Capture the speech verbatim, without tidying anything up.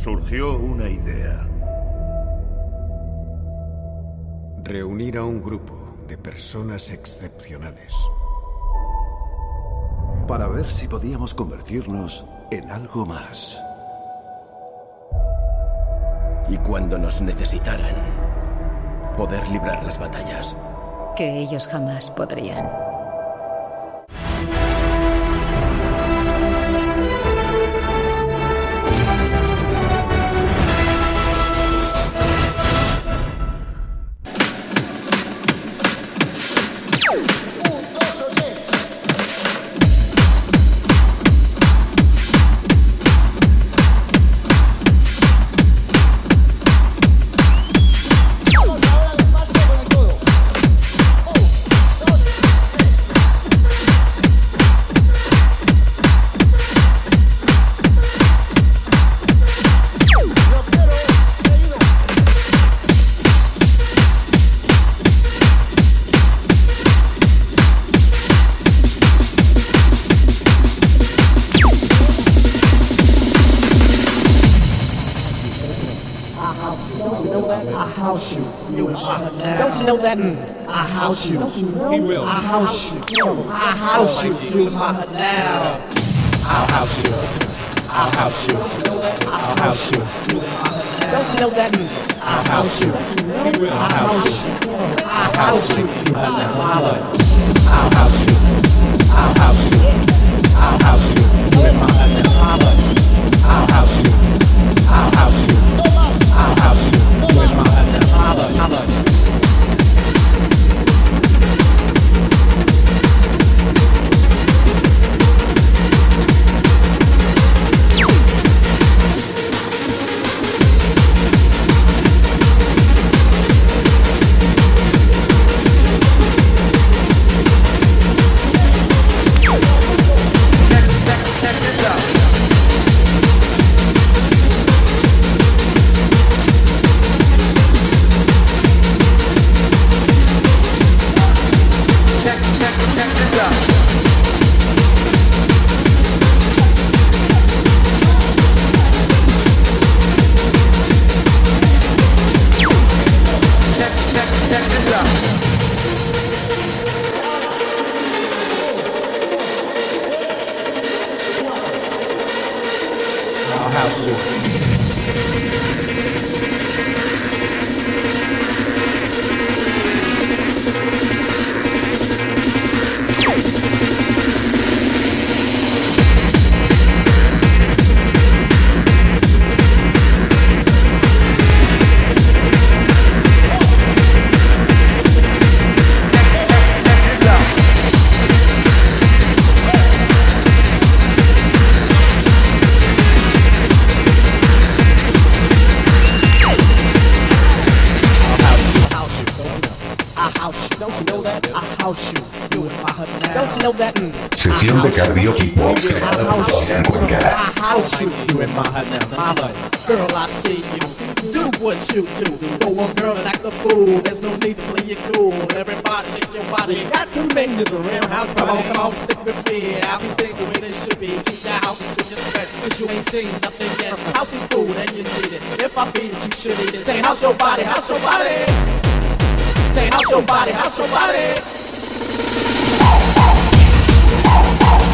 surgió una idea. Reunir a un grupo de personas excepcionales para ver si podíamos convertirnos en algo más. Y cuando nos necesitaran, poder librar las batallas. Que ellos jamás podrían. Don't you know that? I house you. He will. I house you. I house you. You my now. I'll house you. I'll house you. I'll house you. Don't you know that? I house you. He will. I house you. I house you. I'll house you. I'll house you. I'll house you. With my mama. I'll house you. I'll house you. I'll house you. With my mama. Mama. Sesión de cardio hip-hop creada por Fabián Cuenca. Girl, I see you. Do what you do. Go on, girl, and act a fool. There's no need to play it cool. Everybody shake your body. Got to make this a real house party. Come on, come on, stick with me. I'll do things the way they should be. Keep your house until you're set. Cause you ain't seen nothing yet. House is food and you need it. If I feed it, you should eat it. Say, house your body, house your body. Say, house your body, house your body.